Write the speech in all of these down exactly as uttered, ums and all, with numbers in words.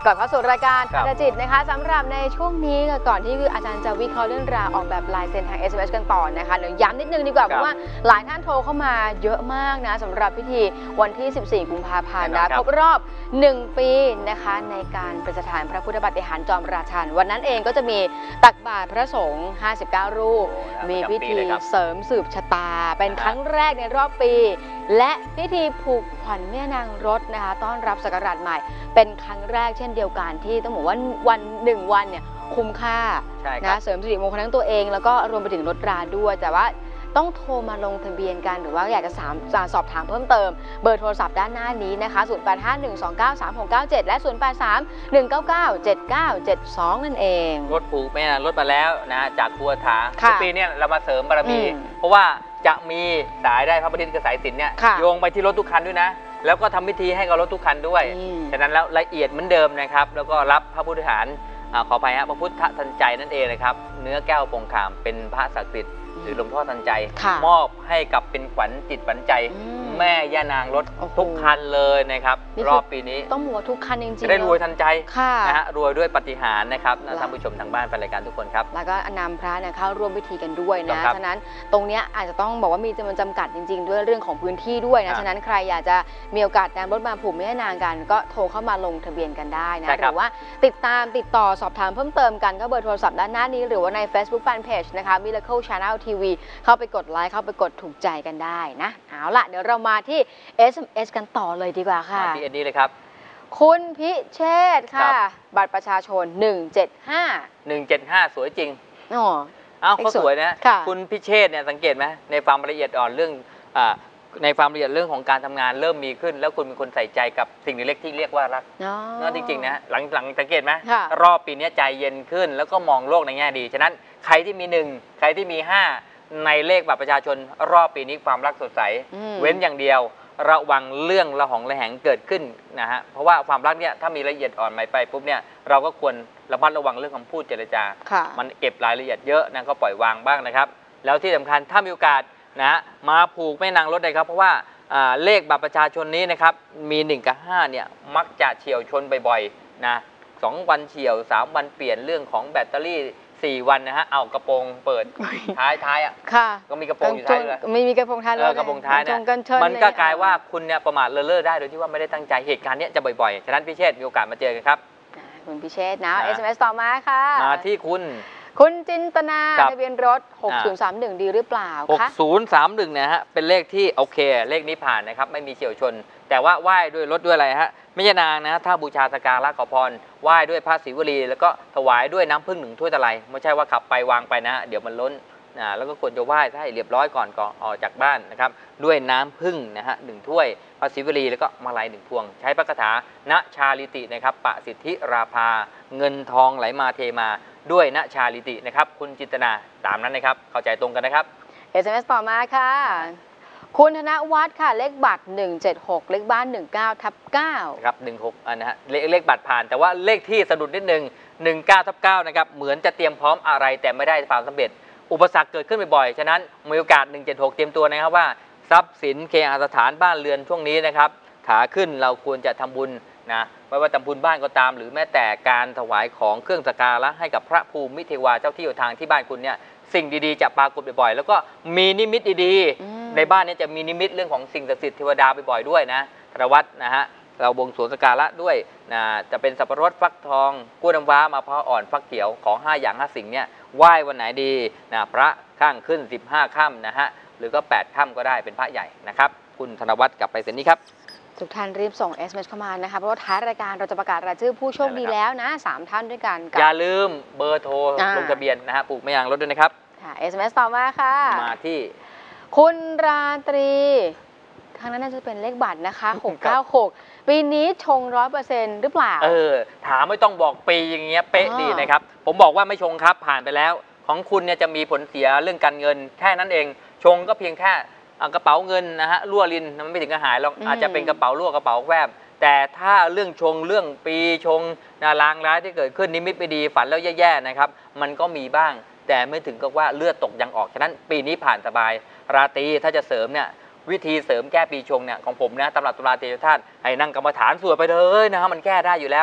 ลับเข้าสู่รายการทันจิตนะคะสำหรับในช่วงนี้ก่อนที่อาจารย์จะวิเคราะห์เรื่องราวออกแบบลายเซ็นทาง เอส เอ็ม เอส กันต่อนะคะเดี๋ยวย้ำนิดนึงดีกว่าเพราะว่าหลายท่านโทรเข้ามาเยอะมากนะสำหรับพิธีวันที่สิบสี่กุมภาพันธ์นะครบรอบหนึ่งปีนะคะในการประดิษฐานพระพุทธปาฏิหาริย์จอมราชันวันนั้นเองก็จะมีตักบาตรพระสงฆ์ห้าสิบเก้ารูปมีพิธีเสริมสืบชะตาเป็นครั้งแรกในรอบปีและพิธีผูกขวัญแม่นางรถนะคะต้อนรับศักราชใหม่เป็นครั้งแรกเช่นเดียวกันที่ต้องบอกว่าวันหนึ่งวันเนี่ยคุ้มค่านะเสริมสิริมงคลทั้งตัวเองแล้วก็รวมไปถึงรถราด้วยแต่ว่าต้องโทรมาลงทะเบียนกันหรือว่าอยากจะสอบถามเพิ่มเติมเบอร์โทรศัพท์ด้านหน้านี้นะคะศูนย์ แปด ห้า หนึ่ง สอง เก้า สาม หก เก้า เจ็ดและศูนย์ แปด สาม หนึ่ง เก้า เก้า เจ็ด เก้า เจ็ด สองนั่นเองรถผูกแม่นางรถมาแล้วนะจากครัวถาทุกปีเนี่ยเรามาเสริมบารมีเพราะว่าจะมีสายได้พระประดิษฐ์กับสายสิญจน์เนี่ยโยงไปที่รถทุกคันด้วยนะแล้วก็ทำพิธีให้กับรถทุกคันด้วยฉะนั้นแล้วละเอียดเหมือนเดิมนะครับแล้วก็รับพระพุทธฐานขออภัยฮะพระพุทธทันใจนั่นเองนะครับเนื้อแก้วปงคามเป็นพระศักดิ์สิทธิ์หรือหลวงพ่อทันใจมอบให้กับเป็นขวัญจิตขวัญใจแม่ย่านางรถทุกคันเลยนะครับรอบปีนี้ต้องบอกว่าทุกคันจริงๆจะได้รวยทันใจนะฮะรวยด้วยปาฏิหาริย์นะครับท่านผู้ชมทางบ้านแฟนรายการทุกคนครับแล้วก็นำพระเนี่ยเข้าร่วมพิธีกันด้วยนะฉะนั้นตรงนี้อาจจะต้องบอกว่ามีจำนวนจำกัดจริงๆด้วยเรื่องของพื้นที่ด้วยนะฉะนั้นใครอยากจะมีโอกาสนำรถมาผูกแม่นางกันก็โทรเข้ามาลงทะเบียนกันได้นะหรือว่าติดตามติดต่อสอบถามเพิ่มเติมกันก็เบอร์โทรศัพท์ด้านหน้านี้หรือว่าใน Facebook Fanpage นะคะ Miracle Channel ที วี เข้าไปกดไลค์เข้าไปกดถูกใจกันได้นะเอาล่ะเดี๋ยวเรามาที่ เอส เอ็ม เอส กันต่อเลยดีกว่าค่ะมาที่อันนี้เลยครับคุณพิเชษฐ์ค่ะบัตรประชาชนหนึ่งเจ็ดห้าหนึ่งเจ็ดห้าสวยจริงอ๋อเอ้าเขาสวยนะคุณพิเชษฐ์เนี่ยสังเกตไหมในความละเอียดอ่อนเรื่องอ่าในความละเอียดเรื่องของการทำงานเริ่มมีขึ้นแล้วคุณเป็นคนใส่ใจกับสิ่งเล็กที่เรียกว่ารักนั่นจริงๆนะหลังหลังสังเกตไหมรอบปีนี้ใจเย็นขึ้นแล้วก็มองโลกในแง่ดีฉะนั้นใครที่มีหนึ่งใครที่มีห้าในเลขบัตรประชาชนรอบปีนี้ความรักสดใสเว้นอย่างเดียวระวังเรื่องระหองระแหงเกิดขึ้นนะฮะเพราะว่าความรักเนี่ยถ้ามีละเอียดอ่อนไปไปปุ๊บเนี่ยเราก็ควรระมัดระวังเรื่องคำพูดเจรจามันเก็บรายละเอียดเยอะนะก็ปล่อยวางบ้างนะครับแล้วที่สำคัญถ้ามีโอกาสนะมาผูกแม่นางรถเลยครับเพราะว่าเลขบัตรประชาชนนี้นะครับมีหนึ่งกับห้าเนี่ยมักจะเฉี่ยวชนบ่อยๆนะสองวันเฉี่ยวสามวันเปลี่ยนเรื่องของแบตเตอรี่สี่วันนะฮะเอากระโปรงเปิดท้ายท้ายอ่ะก็มีกระโปรงอยู่ท้ายเลยไม่มีกระโปรงท้ายเลยกระโปรงท้ายเนี่ยมันก็กลายว่าคุณเนี่ยประมาทเลินเล่อได้โดยที่ว่าไม่ได้ตั้งใจเหตุการณ์นี้จะบ่อยๆฉะนั้นพิเชษมีโอกาสมาเจอกันครับคุณพิเชษนะ เอส เอ็ม เอส ต่อมาค่ะมาที่คุณคุณจินตนาทะเบียนรถหกศูนย์สามหนึ่งดีหรือเปล่าคะหกศูนย์สามหนึ่งนะฮะเป็นเลขที่โอเคเลขนี้ผ่านนะครับไม่มีเฉี่ยวชนแต่ว่าไหว้ด้วยรถด้วยอะไรฮะไม่ใช่นางนะถ้าบูชาสักการะขอพรไหว้ด้วยพระศิวลีแล้วก็ถวายด้วยน้ำผึ้งหนึ่งถ้วยตะไลไม่ใช่ว่าขับไปวางไปนะเดี๋ยวมันล้นนะแล้วก็ควรจะไหว้ให้เรียบร้อยก่อนก่อนออกจากบ้านนะครับด้วยน้ำผึ้งนะฮะหนึ่งถ้วยพระศิวลีแล้วก็มาลัยหนึ่งพวงใช้พระคาถาณชาลิตินะครับปะสิทธิราภาเงินทองไหลมาเทมาด้วยณชาลิตินะครับคุณจินตนาตามนั้นนะครับเข้าใจตรงกันนะครับเอส เอ็ม เอส ต่อมาค่ะคุณธนวัฒน์ค่ะเลขบัตรหนึ่งเจ็ดหกเลขบ้านหนึ่งเก้าทับเก้าครับหนึ่งหกอันนะฮะเลขเลขบัตรผ่านแต่ว่าเลขที่สะดุดนิดนึงหนึ่งเก้าทับเก้านะครับเหมือนจะเตรียมพร้อมอะไรแต่ไม่ได้ความสำเร็จอุปสรรคเกิดขึ้นบ่อยๆฉะนั้นมีโอกาสหนึ่งเจ็ดหกเตรียมตัวนะครับว่าทรัพย์สินเคหสถานบ้านเรือนช่วงนี้นะครับขาขึ้นเราควรจะทำบุญนะไม่ว่าทำบุญบ้านก็ตามหรือแม้แต่การถวายของเครื่องสักการะให้กับพระภูมิเทวาเจ้าที่อยู่ทางที่บ้านคุณเนี่ยสิ่งดีๆจะปรากฏบ่อยๆแล้วก็มีนิมิตดีๆในบ้านนี้จะมีนิมิตเรื่องของสิ่งศักดิ์สิทธิ์เทวดาบ่อยๆด้วยนะธนวัฒน์นะฮะเราบวงสรวงสักการะด้วยนะจะเป็นสับปะรดฟักทองกล้วยน้ำว้ามะพร้าวอ่อนฟักเขียวของห้าอย่างห้าสิ่งเนี่ยไหว้วันไหนดีนะพระข้างขึ้นสิบห้าค่ำนะฮะหรือก็แปดค่ำก็ได้เป็นพระใหญ่นะครับคุณธนวัฒน์กลับไปเสร็จนี้ครับทุกท่านรีบส่ง เอส เอ็ม เอส เข้ามานะคะเพราะว่าท้ายรายการเราจะประกาศรายชื่อผู้โชคดีแล้วนะสามท่านด้วยกันอย่าลืมเบอร์โทรลงทะเบียนนะฮะปลูกไม่ยางรถด้วยนะครับค่ะ เอส เอ็ม เอส ต่อมาค่ะมาที่คุณราตรีทางนั้นน่าจะเป็นเลขบัตรนะคะหกเก้าหกปีนี้ชง ร้อยเปอร์เซ็นต์ หรือเปล่าเออถามไม่ต้องบอกปีอย่างเงี้ยเป๊ะดีนะครับผมบอกว่าไม่ชงครับผ่านไปแล้วของคุณเนี่ยจะมีผลเสียเรื่องการเงินแค่นั้นเองชงก็เพียงแค่กระเป๋าเงินนะฮะรั่วรินมันไม่ถึงกับหายหรอกอาจจะเป็นกระเป๋ารั่วกระเป๋าแวบแต่ถ้าเรื่องชงเรื่องปีชงนาลางร้ายที่เกิดขึ้นนิมิตไม่ดีฝันแล้วแย่ๆนะครับมันก็มีบ้างแต่ไม่ถึงกับว่าเลือดตกยังออกฉะนั้นปีนี้ผ่านสบายราตรีถ้าจะเสริมเนี่ยวิธีเสริมแก้ปีชงเนี่ยของผมนะตำรับตุลาเตยธาตุให้นั่งกรรมฐานสวดไปเลยนะฮะมันแก้ได้อยู่แล้ว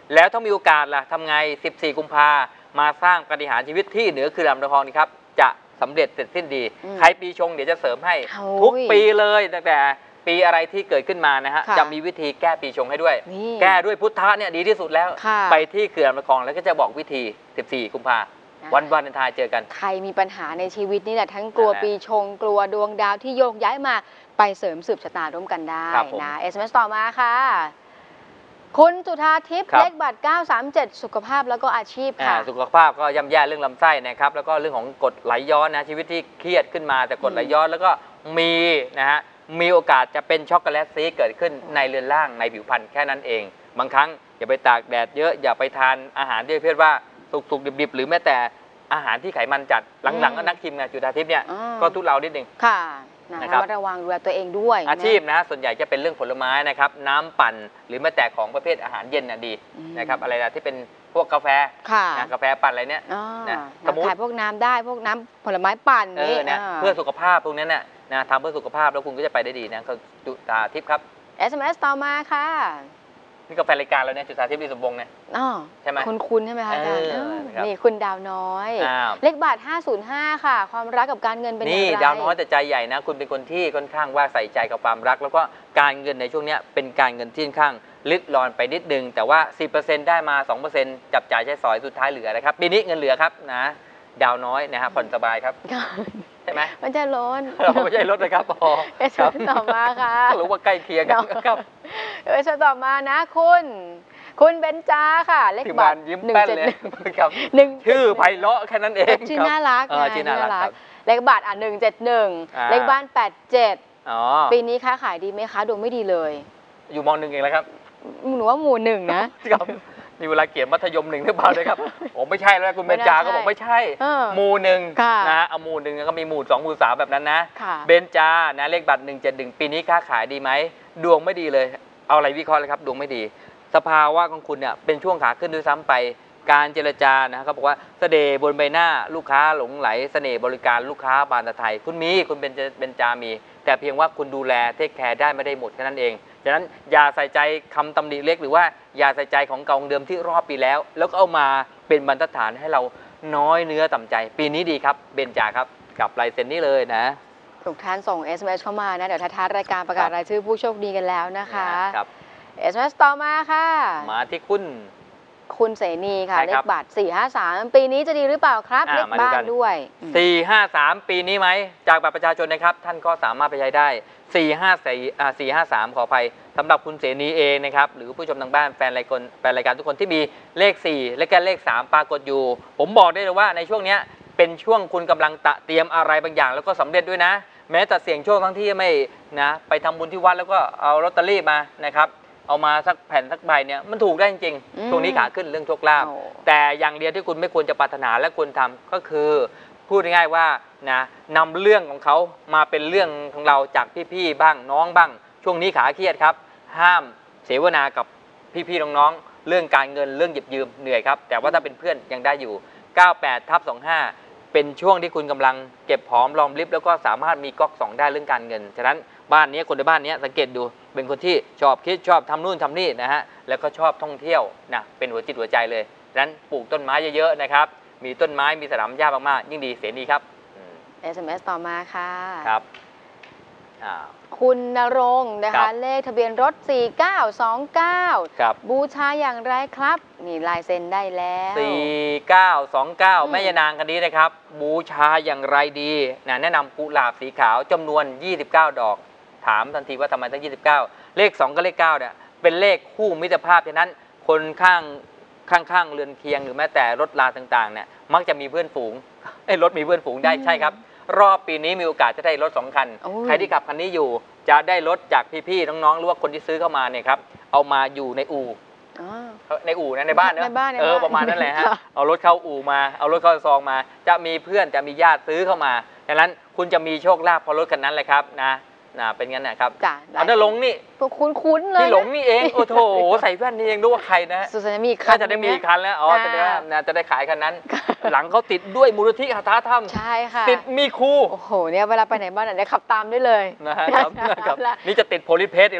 แล้วถ้ามีโอกาสล่ะทำไงสิบสี่กุมภามาสร้างปาฏิหาริย์ชีวิตที่เหนือคือลำตะคองนี่ครับจะสำเร็จเสร็จสิ้นดีใครปีชงเดี๋ยวจะเสริมให้ทุกปีเลยตั้งแต่ปีอะไรที่เกิดขึ้นมานะฮะจะมีวิธีแก้ปีชงให้ด้วยแก้ด้วยพุทธะเนี่ยดีที่สุดแล้วไปที่เขื่อนลำตะคองแล้วก็จะบอกวิธีสิบสี่กุมภาวันวาเลนไทน์เจอกันใครมีปัญหาในชีวิตนี่แหละทั้งกลัวปีชงกลัวดวงดาวที่โยกย้ายมาไปเสริมสืบชะตาร่วมกันได้นะเอสเอ็มเอสต่อมาค่ะคุณจุธาทิพย์เลขบัตรเก้าสามเจ็ดสุขภาพแล้วก็อาชีพค่ะสุขภาพก็ย่ำแย่เรื่องลำไส้นะครับแล้วก็เรื่องของกรดไหลย้อนนะชีวิตที่เครียดขึ้นมาแต่กรดไหลย้อนแล้วก็มีนะฮะมีโอกาสจะเป็นช็อกโกแลตซีสเกิดขึ้นในเรือนร่างในผิวพรรณแค่นั้นเองบางครั้งอย่าไปตากแดดเยอะอย่าไปทานอาหารที่ประเภทว่าสุกๆดิบๆหรือแม้แต่อาหารที่ไขมันจัดหลังๆก็นักชิมไงจุธาทิพย์เนี่ยก็ทุเลานิดนึงค่ะนะครับระวังดูแลตัวเองด้วยอาชีพนะส่วนใหญ่จะเป็นเรื่องผลไม้นะครับน้ำปั่นหรือแม้แต่ของประเภทอาหารเย็นน่ะดีนะครับอะไรนะที่เป็นพวกกาแฟกาแฟปั่นอะไรเนี่ยนะสมมติพวกน้ำได้พวกน้ำผลไม้ปั่นนี่เพื่อสุขภาพพวกนั้นน่ะนะทำเพื่อสุขภาพแล้วคุณก็จะไปได้ดีนะเขาจุธาทิพย์ครับเอส เอ็ม เอส ต่อมาค่ะนี่ก็แฟนรายการเราเนี่ยจุธาทิพย์ อิสมพงษ์เนี่ยใช่ไหมคุณคุณใช่ไหมคะอาจารย์นี่คุณดาวน้อยเลขบัตรห้าศูนย์ห้าค่ะความรักกับการเงินเป็นอย่างไรนี่ดาวน้อยแต่ใจใหญ่นะคุณเป็นคนที่ค่อนข้างว่าใส่ใจกับความรักแล้วก็การเงินในช่วงนี้เป็นการเงินที่ค่อนข้างลิดรอนไปนิดนึงแต่ว่า สิบเปอร์เซ็นต์ ได้มา สองเปอร์เซ็นต์ จับจ่ายใช้สอยสุดท้ายเหลือนะครับปีนี้เงินเหลือครับนะดาวน้อยนะครับผ่อนสบายครับใช่ไหมมันจะล้นไม่ใช่ลดเลยครับอ๋อเอสต่อมาค่ะรู้ว่าใกล้เคียงกันครับเอสต่อมานะคุณคุณเบนจาค่ะเลขบัตรหนึ่งเจ็ดหนึ่งครับหนึ่งชื่อไพเราะแค่นั้นเองชื่อน่ารักชื่อน่ารักเลขบัตรอ่ะหนึ่งเจ็ดหนึ่งเลขบ้านแปดเจ็ดปีนี้ค้าขายดีไหมคะดวงไม่ดีเลยอยู่มหนึ่งเองแล้วครับหนูว่าหมู่หนึ่งนะครับมีเวลาเขียนมัธยมหนึ่งหรือเปล่าเลยครับผมไม่ใช่แล้วคุณเบนจาก็บอกไม่ใช่หมู่หนึ่งนะเอาหมู่หนึ่งก็มีหมู่สองหมู่สามแบบนั้นนะเบนจานะเลขบัตรหนึ่งเจ็ดหนึ่งปีนี้ค้าขายดีไหมดวงไม่ดีเลยเอาอะไรวิเคราะห์เลยครับดวงไม่ดีสภาวะของคุณเนี่ยเป็นช่วงขาขึ้นด้วยซ้ำไปการเจรจานะเขาบอกว่าเสน่ห์บนใบหน้าลูกค้าหลงไหลเสน่ห์บริการลูกค้าบานตะไทยคุณมีคุณเป็นเบนจามีแต่เพียงว่าคุณดูแลเทคแคร์ได้ไม่ได้หมดแค่นั้นเองฉะนั้นอย่าใส่ใจคำตำหนิเล็กหรือว่าอย่าใส่ใจของเก่าเดิมที่รอบปีแล้วแล้วก็เอามาเป็นบรรทัดฐานให้เราน้อยเนื้อต่ำใจปีนี้ดีครับเบนจาครับกับลายเซ็นนี้เลยนะทุกท่านส่ง เอส เอ็ม เอส เข้ามานะเดี๋ยวท้ายรายการประกาศรายชื่อผู้โชคดีกันแล้วนะคะครับเอส เอ็ม เอส ต่อมาค่ะมาที่คุณคุณเสนีค่ะเลขบัตรสี่ห้าสามปีนี้จะดีหรือเปล่าครับเลขบ้านด้วยสี่ห้าสามปีนี้ไหมจากบัตรประชาชนนะครับท่านก็สามารถไปใช้ได้สี่ห้าสี่อ่าสี่ห้าสามขออภัยสำหรับคุณเสนีเองนะครับหรือผู้ชมทางบ้านแฟนรายการแฟนรายการทุกคนที่มีเลขสี่และก็เลขสามปรากฏอยู่ผมบอกได้เลยว่าในช่วงนี้เป็นช่วงคุณกำลังตะเตรียมอะไรบางอย่างแล้วก็สำเร็จด้วยนะแม้แต่เสี่ยงโชคทั้งที่ไม่นะไปทำบุญที่วัดแล้วก็เอาลอตเตอรี่มานะครับเอามาสักแผ่นสักใบเนี่ยมันถูกได้จริงๆช่วงนี้ขาขึ้นเรื่องโชคลาภแต่อย่างเดียวที่คุณไม่ควรจะปรารถนาและควรทำก็คือพูดง่ายๆว่านะนำเรื่องของเขามาเป็นเรื่องของเราจากพี่ๆบ้างน้องบ้างช่วงนี้ขาเครียดครับห้ามเสวนากับพี่ๆน้องๆเรื่องการเงินเรื่องหยิบยืมเหนื่อยครับแต่ว่าถ้าเป็นเพื่อนยังได้อยู่เก้าแปดทับสองห้าเป็นช่วงที่คุณกำลังเก็บหอมรอมริบแล้วก็สามารถมีก๊อกสองได้เรื่องการเงินฉะนั้นบ้านนี้คนในบ้านนี้สังเกตดูเป็นคนที่ชอบคิดชอบทำนู่นทำนี่นะฮะแล้วก็ชอบท่องเที่ยวนะเป็นหัวจิตหัวใจเลยฉะนั้นปลูกต้นไม้เยอะๆนะครับมีต้นไม้มีสนามหญ้ามากๆยิ่งดีเสียดีครับเอส เอ็ม เอส ต่อมาค่ะครับคุณณรงค์นะคะเลขทะเบียนรถสี่เก้าสองเก้าบูชาอย่างไรครับนี่ลายเซ็นได้แล้วสี่เก้าสองเก้าแม่ยานางกันนี้นะครับบูชาอย่างไรดีนะแนะนำกุหลาบสีขาวจำนวนยี่สิบเก้าดอกถามทันทีว่าทำไมตั้งยี่สิบเก้าเลขสองกับเลขเก้าเนี่ยเป็นเลขคู่มิตรภาพฉะนั้นคนข้างข้างๆเรือนเคียงหรือแม้แต่รถราต่างๆเนี่ยมักจะมีเพื่อนฝูงไอ้รถมีเพื่อนฝูงได้ใช่ครับรอบปีนี้มีโอกาสจะได้รถสองคันใครที่ขับคันนี้อยู่จะได้รถจากพี่ๆน้องๆหรือว่าคนที่ซื้อเข้ามาเนี่ยครับเอามาอยู่ในอู่ในอู่นะในบ้านเนอะเออประมาณนั้นแหละฮะเอารถเข้าอู่มาเอารถเข้าซองมาจะมีเพื่อนจะมีญาติซื้อเข้ามาดังนั้นคุณจะมีโชคลาภเพราะรถคันนั้นเลยครับนะนะเป็นงั้นนะครับอันนั้นหลงนี่คุ้นๆเลยที่หลงนี่เองโอ้โถใส่แว่นนี่เองรู้ว่าใครนะสุดจะมีคันจะได้มีคันแล้วอ๋อจะได้จะได้ขายคันนั้นหลังเขาติดด้วยมูลนิธิหาธรรมใช่ค่ะติดมีครูโอ้โหเนี่ยเวลาไปไหนบ้านไหนขับตามได้เลยนะครับนี่จะติดโพลิเพสอีกแล้ว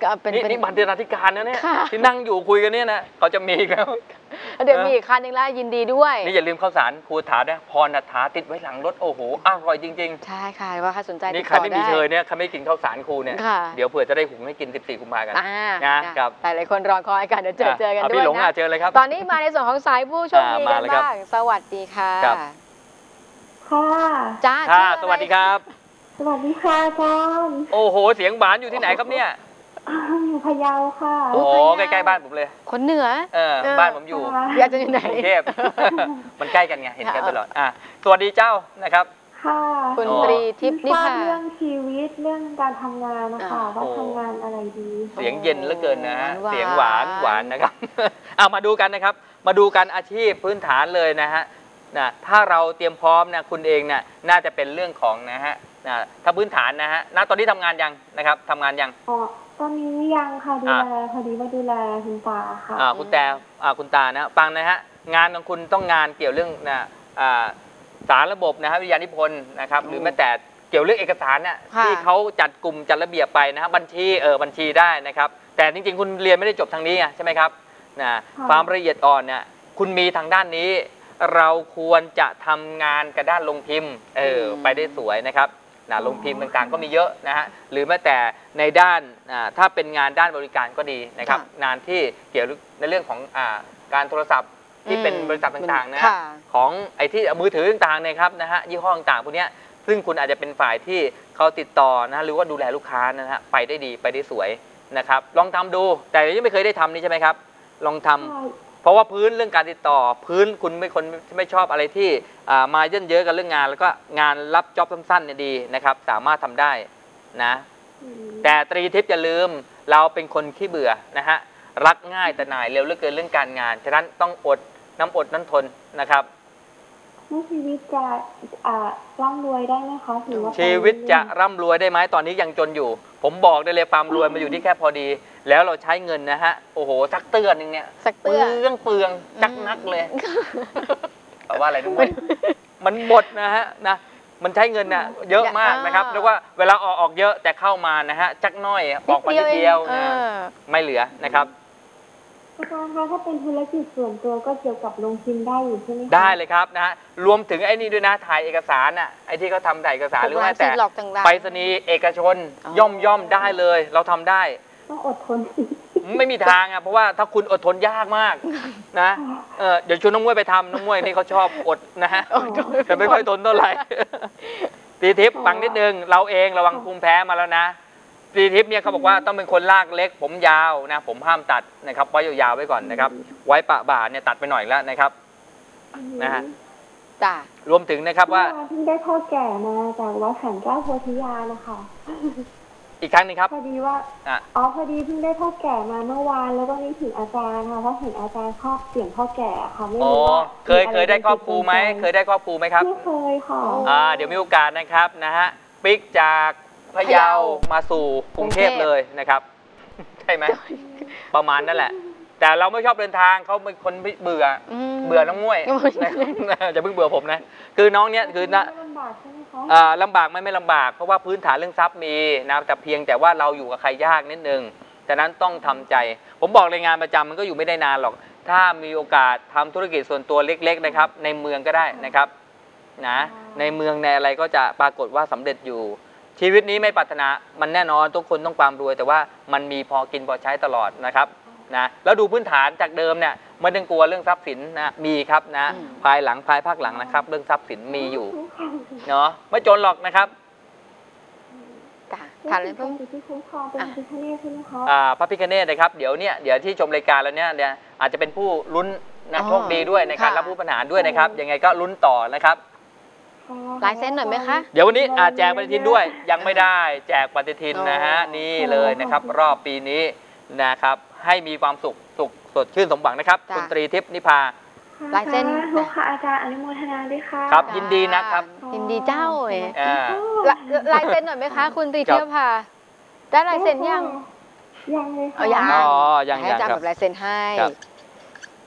ก็เป็นนี่เป็นนี่บรรณาธิการนะเนี่ยค่ะที่นั่งอยู่คุยกันเนี่ยนะเขาจะมีอีกแล้วเดี๋ยวมีอีกคันหนึงแล้วยินดีด้วยนี่อย่าลืมข้าวสารครูถาเนี่ยพรณฐาติดไว้หลังรถโอ้โหอร่อยจริงใช่ค่ะว่าใครสนใจๆ นี่ติดใครต่อไม่ได้มีเชยเนี่ยใครไม่กินข้าวสารครูเนี่ยค่ะเดี๋ยวเผื่อจะได้หุงให้กินสิบสี่กุมภาพันธ์กันอ่านะครับหลายๆคนรอคอยกันเดี๋ยวเจอเจอกันอ่ะด้วพี่ยหลงอ่ะนะเจอเลยครับตอนนี้มาในส่วนของสายผู้โชคดีอ่ามากันเลยครับบ้างสวัสดีค่ะครับค่ะจ้าค่ะชื่ออะไรสวัสดีครับสวัสดีค่ะอาจารย์โอ้โหเสียงหวานอยู่ที่ไหนครับเนี่ยอยู่พะเยาค่ะโอ้โหใกล้ๆบ้านผมเลยคนเหนือเออเออบ้านผมอยู่ค่ะอยากจะอยู่ไหนกรุงเทพ มันใกล้กันไงเห็นกันตลอดอ่ะสวัสดีเจ้านะครับค่ะคุณอ๋อตรีทิพย์นิทราบพาเรื่องชีวิตเรื่องการทำงานนะคะอ่าว่าโอ้ทำงานอะไรดีเสียงเย็นเหลือเกินนะฮะหวานๆเสียงหวานหวานนะครับ เอามาดูกันนะครับ มาดูกันอาชีพพื้นฐานเลยนะฮะนะถ้าเราเตรียมพร้อมนะคุณเองเนี่ยน่าจะเป็นเรื่องของนะฮะนะถ้าพื้นฐานนะฮะณตอนนี้ทำงานยังนะครับทำงานยังอ๋อตอนนี้ยังค่ะดูแลพอดีว่าดูแลคุณตาค่ะอ่าคุณแต่อ่าคุณตานะฟังนะฮะงานของคุณต้องงานเกี่ยวเรื่องนะอ่าสารระบบนะฮะวิทยานิพนธ์นะครับหรือแม้แต่เกี่ยวเรื่องเอกสารน่ะค่ะที่เขาจัดกลุ่มจัดระเบียบไปนะฮะบัญชีเออบัญชีได้นะครับแต่จริงๆ คุณเรียนไม่ได้จบทางนี้ไงใช่ไหมครับนะความละเอียดอ่อนเนี่ยคุณมีทางด้านนี้ เราควรจะทำงานกับด้านลงพิมพ์เออไปได้สวยนะครับนะลงพิมพ์ต่างๆก็มีเยอะนะฮะหรือแม้แต่ในด้านอ่าถ้าเป็นงานด้านบริการก็ดีนะครับค่ะงานที่เกี่ยวในเรื่องของอ่าการโทรศัพท์ที่เป็นบริษัทต่างๆนะค่ะของไอ้ที่มือถือต่างๆเนี่ยครับนะฮะยี่ห้อต่างๆพวกเนี้ยซึ่งคุณอาจจะเป็นฝ่ายที่เขาติดต่อนะหรือว่าดูแลลูกค้านะฮะไปได้ดีไปได้สวยนะครับลองทำดูแต่ยังไม่เคยได้ทำนี่ใช่ไหมครับลองทำใช่เพราะว่าพื้นเรื่องการติดต่อพื้นคุณไม่คนไม่ชอบอะไรที่อ่ามาเยินเยอะกันเรื่องงาน แล้วก็งานรับจ็อบสั้นๆเนี่ยดีนะครับสามารถทำได้นะอืมแต่ตรีทิพย์อย่าลืมเราเป็นคนขี้เบื่อนะฮะรักง่ายแต่หน่ายเร็วเหลือเกินเรื่องการงานฉะนั้นต้องอดน้ำอดน้ำทนนะครับแล้วชีวิตจะอ่าร่ำรวยได้ไหมคะถือว่าชีวิตจะร่ำรวยได้ไหมตอนนี้ยังจนอยู่ ผมบอกได้เลยความรวยมาอยู่ที่แค่พอดี แล้วเราใช้เงินนะฮะโอ้โหสักเตือนหนึงเนี่ยสักเปลืเตื้อองเปลืองจักนักเลยแต่ว่าอะไรรู้ไหมมันหมดนะฮะนะมันใช้เงินน่ะเยอะมากนะครับเรียกว่าเวลาออกออกเยอะแต่เข้ามานะฮะจักน้อยออกมานิดเดียวเอนะอไม่เหลือนะครับอาจารย์คะถ้าเป็นธุรกิจส่วนตัวก็เกี่ยวกับลงพิมพ์ได้อยู่ใช่ไหมคะได้เลยครับนะฮะรวมถึงไอ้นี่ด้วยนะถ่ายเอกสารน่ะไอ้ที่เขาทำถ่ายเอกสารหรือพวกว่าร้านแต่ซีหลอกต่างๆไปรษณีย์เอกชนอ๋อย่อมย่อมได้เลย เราทำได้ต้องอดทนไม่มีทางอ่ะเพราะว่าถ้าคุณอดทนยากมากนะเออเดี๋ยวชวนน้องมวยไปทำน้องมวยนี่เขาชอบอดนะฮะแต่ไม่ค่อยทนเท่าไหร่ตีทิพย์ฟังนิดนึงเราเองระวังภูมิแพ้มาแล้วนะตีทิพย์เนี่ยเขาบอกว่าต้องเป็นคนลากเล็ก ผมยาวนะผมห้ามตัดนะครับไว้ยาวๆไว้ก่อนนะครับ ไว้ปะบ่าเนี่ยตัดไปหน่อยแล้วนะครับ นะฮะจ้ะรวมถึงนะครับว่าเพิ่งได้พ่อแก่มาจากวัดสันเจ้าโพธิญาณนะคะอีกครั้งหนึงครับพอดีว่าอ่ะอ๋อพอดีเพิ่งได้พ่อแก่มาเมื่อวานแล้วก็นึกถึงอาจารย์ค่ะเพราะเห็นอาจารย์ครอบเสียงพ่อแก่ค่ะไม่อ๋อรู้ว่าเคยเคยได้ครอบครูไหมเคยได้ครอบครูไหมครับไม่เคยค่ะอ่าเดี๋ยวมีโอกาสนะครับนะฮะปิกจากพะเยามาสู่กรุงเทพเลยนะครับ ใช่ไหมประมาณนั่นแหละ แต่เราไม่ชอบเดินทางเขาเป็นคนเบื่อมเบื่อน้องมวย นะครับอย่าเพิ่งเบื่อผมนะคือน้องเนี้ยคือนะไม่ลำบากใช่ไหมคะอ่าลำบากไหม่ไม่ลำบาก เพราะว่าพื้นฐานเรื่องทรัพย์มีนะแต่เพียงแต่ว่าเราอยู่กับใครยากนิดนึงฉะนั้นต้องทำใจ ผมบอกเลยงานประจำมันก็อยู่ไม่ได้นานหรอก ถ้ามีโอกาสทำธุรกิจส่วนตัวเล็กๆนะครับในเมืองก็ได้นะครับนะในเมืองในอะไรก็จะปรากฏว่าสำเร็จอยู่ ชีวิตนี้ไม่ปรารถนามันแน่นอนทุกคนต้องความรวย แต่ว่ามันมีพอกินพอใช้ตลอดนะครับนะแล้วดูพื้นฐานจากเดิมเนี่ยไม่ต้องกลัวเรื่องทรัพย์สินนะมีครับนะภายหลังภายภาคหลังนะครับ เรื่องทรัพย์สินมีอยู่เนาะไม่จนหรอกนะครับจ้ะค่ะแล้วเป็เพิ่นงสิทธิคุ้มครองเป็นพิคเนตใช่ไหมคะอ่าพระพิฆเนศนะครับเดี๋ยวเนี่ยเดี๋ยวที่ชมรายการแล้วเนี่ยเดี๋ยวอาจจะเป็นผู้ลุ้นนะโชคดีด้วยในการรับผู้ปัญหาด้วยนะครับยังไงก็ลุ้นต่อนะครับลายเซ็นหน่อยไหมคะเดี๋ยววันนี้อาแจกปฏิทินด้วยยังไม่ได้แจกปฏิทินนะฮะนี่เลยนะครับรอบปีนี้นะครับให้มีความสุขสุขสดชื่นสมหวังนะครับคุณตรีทิพย์นิพาลายเซ็นขอบค่ะอาจารย์อนุโมทนาด้วยค่ะครับยินดีนะครับยินดีเจ้าเอ๋อ่าลาลายเซ็นหน่อยไหมคะ คุณตรีเทียพาได้ลายเซ็นยังยังเลยค่ะเอายังอ๋อยังให้ยัอาง จารย์ครัแบบ บลายเซ็นให้ครับ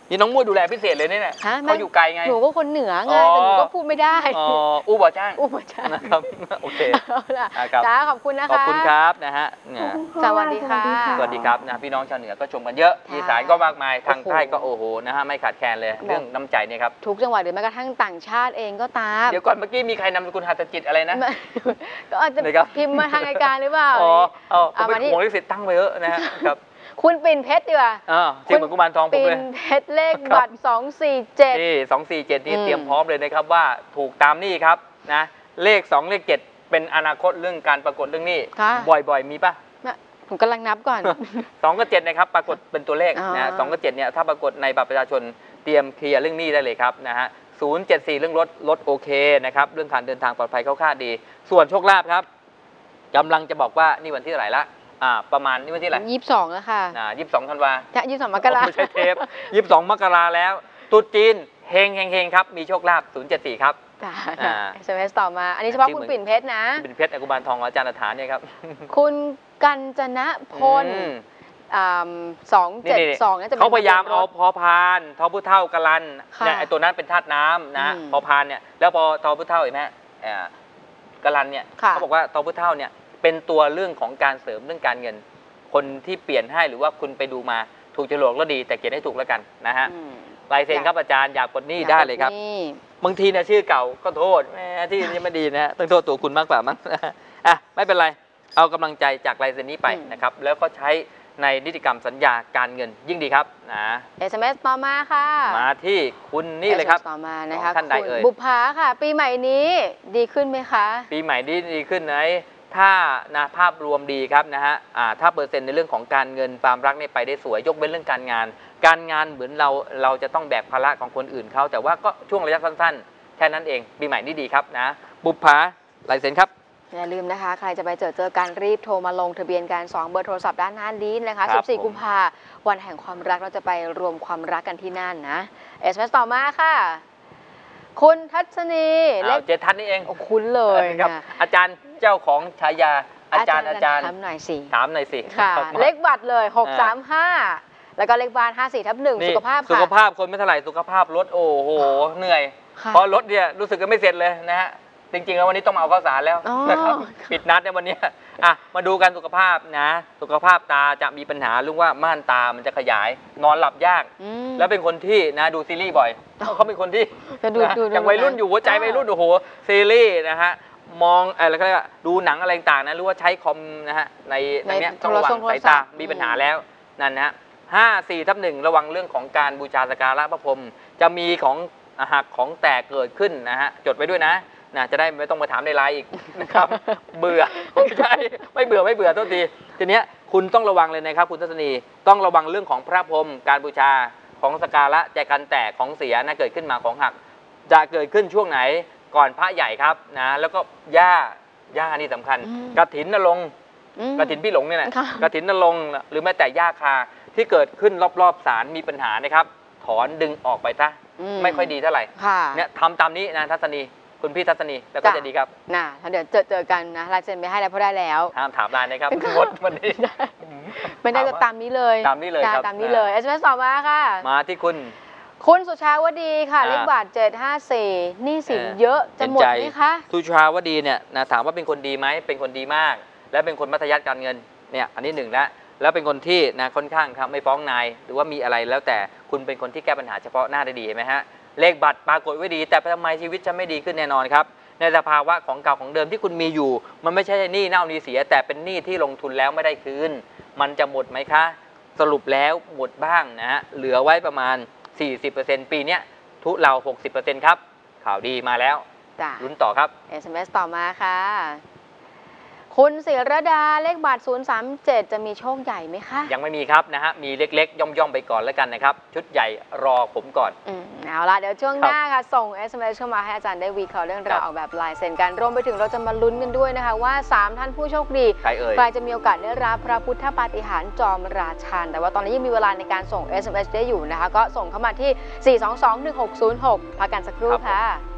นี่น้องมุ้ยดูแลพิเศษเลยเนี่ยฮะเขาอยู่ไกลไงหนูก็คนเหนือไงอ๋อแต่หนูก็พูดไม่ได้อ๋ออู้บ่อจ้างอู้บ่จ้างนะครับโอเคเอาล่ะอ่ะครับจ้าขอบคุณนะคะขอบคุณครับนะฮะเนี่ยสวัสดีค่ะสวัสดีครับนะพี่น้องชาวเหนือก็ชมกันเยอะค่ะอีสานก็มากมายทางโอ้โหใต้ก็โอ้โหนะฮะไม่ขาดแคลนเลยเรื่องน้ำใจเนี่ยครับทุกจังหวัดหรือแม้กระทั่งต่างชาติเองก็ตามเดี๋ยวก่อนเมื่อกี้มีใครนำสกุลหัตถจิตอะไรนะก็อาจจะนะครับพิมพ์มาทางรายการหรือเปล่าอ๋อเอาเอาผมมาเป็นที่ห่วงลิขสิทธิ์ตั้งไว้เยอะนะฮะครับคุณปิ่นเพชรดีกว่าอ่าเสียงเหมือนกุมารทองผมปิ่เลยนเพชรเลขบัตรสองสี่เจ็ดนี่สองสี่เจ็ดนี่อืมเตรียมพร้อมเลยนะครับว่าถูกตามนี่ครับนะเลขสองเลขเจ็ดเป็นอนาคตเรื่องการปรากฏเรื่องนี้ค่ะบ่อยๆ มีปะผมกำลังนับก่อนสองกับเจ็ดนะครับปรากฏเป็นตัวเลขอ๋อนะสองกับเจ็ดเนี่ยถ้าปรากฏในบัตรประชาชนเตรียมเคลียร์เรื่องหนี้ได้เลยครับนะฮะศูนย์เจ็ดสี่เรื่องรถรถโอเคนะครับเรื่องการเดินทางปลอดภัยเข้าค่าดี ส่วนโชคลาภครับกำลังจะบอกว่านี่วันที่เท่าไหร่ละอ่าประมาณนี่วันที่อะไหรยี่สิบสองแล้วค่ะอ่ายี่สิบสองธันวาจะยี่สิบสองมกราไม่ใช่เทปยี่สิบสองมกราแล้วตรุษจีนเฮงเฮงเฮงครับมีโชคลาภศูนย์เจ็ดสี่ครับจ้าอ่าเอสเอ็มเอสต่อมา อันนี้เฉพาะชื่อคุณเหมือนปิ่นเพชรนะเป็นเพชรอกุบาลทองของอาจารย์ฐานเนี่ยครับคุณกัญจนพลอืมสองเจ็ดสองน่าจะเป็นเขาพยายามเอาทะบีนรถพอพานทอพุเท่ากะลันค่ะเนี่ยไอตัวนั้นเป็นธาตุน้ำนะอืมพอพานเนี่ยแล้วพอทอพุเท่าเห็นไหมเอ่อกะลันเนี่ยค่ะเขาบอกว่าทอพุเท่าเนี่ยเป็นตัวเรื่องของการเสริมเรื่องการเงิน คนที่เปลี่ยนให้หรือว่าคุณไปดูมาถูกโฉลกแล้วดี แต่เขียนให้ถูกแล้วกันนะฮะอืมลายเซ็นครับอาจารย์อยากปลดหนี้ได้เลยครับนี่บางทีเนี่ยชื่อเก่าก็โทษแหมที่นี่ไม่ดีนะฮะต้องโทษตัวคุณมากกว่ามั้ง อ่ะไม่เป็นไรเอากำลังใจจากลายเซ็นนี้ไปนะครับแล้วก็ใช้ในนิติกรรมสัญญาการเงินยิ่งดีครับนะเอสเอ็มเอสต่อมาค่ะมาที่คุณนี่เลยครับเอส เอ็ม เอส ต่อมานะคะของท่านใดคุณเอ่ยบุภาค่ะ ปีใหม่นี้ดีขึ้นไหมคะปีใหม่ดีดีขึ้นไหมถ้านะภาพรวมดีครับนะฮะอ่าถ้าเปอร์เซ็นต์ในเรื่องของการเงินความรักเนี่ยไปได้สวยยกเว้นเรื่องการงาน การงานเหมือนเราเราจะต้องแบกภาระของคนอื่นเขาแต่ว่าก็ช่วงระยะสั้นๆแค่นั้นเองปีใหม่นี่ดีครับนะบุภาลายเซ็นครับอย่าลืมนะคะ ใครจะไปเจอเจอการรีบโทรมาลงทะเบียนการสองเบอร์โทรศัพท์ด้านหน้านี้นะคะครับสิบสี่ผมกุมภาวันแห่งความรักเราจะไปรวมความรักกันที่นั่นนะ เอส เอ็ม เอส ต่อมาค่ะ คุณทัศนีเลอ้าวขเจทันนี่เองโอ้คุ้นเลยครับนะอาจารย์เจ้าของฉายาอาจารย์อาจารย์ถามหน่อยสิถามหน่อยสิค่ะครับเลขบัตรเลยหกสามห้าแล้วก็เลขบ้านห้าสี่ทับหนึ่งนี่สุขภาพสุขค่ะภาพคนไม่เท่าไหร่สุขภาพรถโอ้โหเหนื่อยค่ะเพราะรถเนี่ยรู้สึกก็ไม่เสร็จเลยนะฮะจริงๆแล้ววันนี้ต้องมาเอาข้าวสารแล้วอ๋อนะครับปิดนัดในวันนี้อ่ะมาดูกันสุขภาพนะสุขภาพตาจะมีปัญหาเรื่องว่าม่านตามันจะขยาย นอนหลับยากอืมแล้วเป็นคนที่นะดูซีรีส์บ่อยเขาเป็นคนที่จะดูนะดูดูยังวัยรุ่นอยู่หัวใจวัยรุ่นโอ้โหซีรีส์นะฮะมองอะไรก็เรียกว่าดูหนังอะไรต่างๆนะหรือว่าใช้คอมนะฮะในในเนี้ยต้องระวังสายตามีปัญหาแล้วนั่นนะฮะห้าสี่ทับหนึ่งระวังเรื่องของการบูชาสักการะพระพรหมจะมีของหักของแตกเกิดขึ้นนะฮะจดไว้ด้วยนะนะจะได้ไม่ต้องมาถามในไลน์อีกนะครับ เบื่อไม่ใช่ไม่เบื่อไม่เบื่อโทษทีทีเนี้ยคุณต้องระวังเลยนะครับคุณทัศนีต้องระวังเรื่องของพระพรหมการบูชาของสักการะใจกันแตกของเสียนะเกิดขึ้นมาของหักจะเกิดขึ้นช่วงไหนก่อนพระใหญ่ครับนะแล้วก็ย่าย่านี่สำคัญอืมกฐินนรงค์อืมกฐินพี่หลงเนี่ยแหละค่ะกฐินนรงค์หรือแม้แต่ย่าคาที่เกิดขึ้นรอบๆศาลมีปัญหานะครับถอนดึงออกไปซะอืไม่ค่อยดีเท่าไหร่ค่ะเนี่ยทำตามนี้นะทัศนีคุณพี่ทัศนีแล้วก็จ้ะจะดีครับน่ะแล้วเดี๋ยวเจอเจอกันนะลายเซ็นไม่ให้แล้วเพราะได้แล้วห้ามถามไลน์นะครับงดวันนี้ไม่ได้ก็ตามนี้เลยตามนี้เลยจ้ะครับตามนี้เลย เอส เอ็ม เอส ต่อมาค่ะมาที่คุณคุณสุชาวดีค่ะอ่าเลขบัตรเจ็ดห้าสี่หนี้สินเออเยอะจะหมดเห็นใจไหมคะสุชาวดีเนี่ยนะถามว่าเป็นคนดีไหมเป็นคนดีมาก และเป็นคนมัธยัสถ์การเงินเนี่ยอันนี้หนึ่งแล้วแล้วเป็นคนที่นะค่อนข้างครับไม่ฟ้องนายหรือว่ามีอะไรแล้วแต่คุณเป็นคนที่แก้ปัญหาเฉพาะหน้าได้ดีเห็นไหมฮะเลขบัตรปรากฏไว้ดี แต่ทำไมชีวิตจะไม่ดีขึ้นแน่นอนครับในสภาวะของเก่าของเดิมที่คุณมีอยู่ มันไม่ใช่หนี้เน่าหนี้เสีย แต่เป็นหนี้ที่ลงทุนแล้วไม่ได้คืนมันจะหมดไหมคะ สรุปแล้วหมดบ้างนะฮะเหลือไว้ประมาณ สี่สิบเปอร์เซ็นต์ ปีเนี้ยทุเรา หกสิบเปอร์เซ็นต์ ครับข่าวดีมาแล้วจ้ะลุ้นต่อครับเอส เอ็ม เอส ต่อมาค่ะ คุณศิรดาเลขบัตรศูนย์สามเจ็ดจะมีโชคใหญ่ไหมคะยังไม่มีครับนะฮะมีเล็กๆ ย่อมๆไปก่อนแล้วกันนะครับชุดใหญ่รอผมก่อนอืมเอาล่ะเดี๋ยวช่วงหน้าค่ะ ส่ง เอส เอ็ม เอส เข้ามาให้อาจารย์ได้วีเคราะห์เรื่องราวออกแบบลายเซ็นกันรวมไปถึงเราจะมาลุ้นกันด้วยนะคะว่าสามท่านผู้โชคดีใครเอ่ยใครจะมีโอกาสได้รับพระพุทธปาฏิหาริย์จอมราชันแต่ว่าตอนนี้ยังมีเวลาในการส่ง เอส เอ็ม เอส ได้อยู่นะคะก็ส่งเข้ามาที่ สี่ สอง สอง หนึ่ง หก ศูนย์ หก พักกันสักครู่ค่ะ